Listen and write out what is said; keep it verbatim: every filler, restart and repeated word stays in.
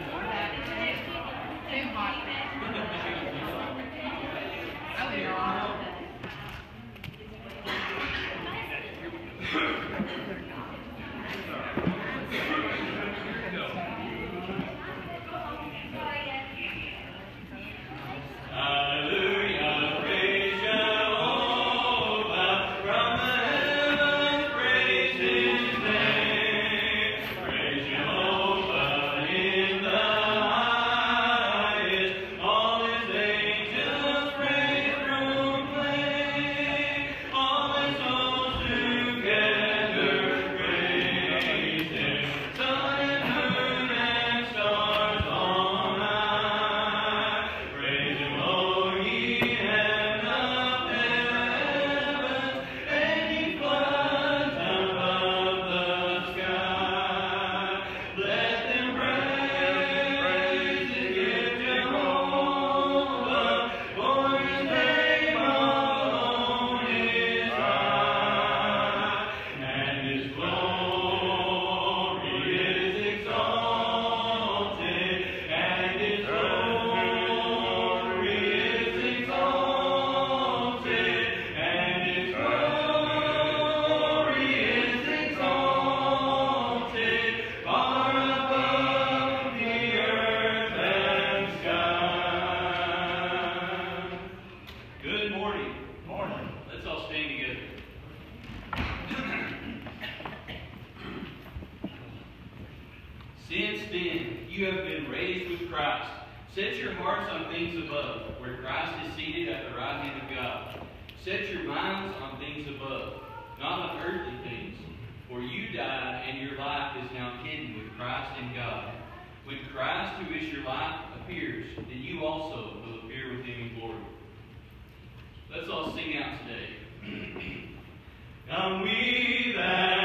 Since then, you have been raised with Christ. Set your hearts on things above, where Christ is seated at the right hand of God. Set your minds on things above, not on earthly things. For you died, and your life is now hidden with Christ in God. When Christ, who is your life, appears, then you also will appear with him in glory. Let's all sing out today. Come we that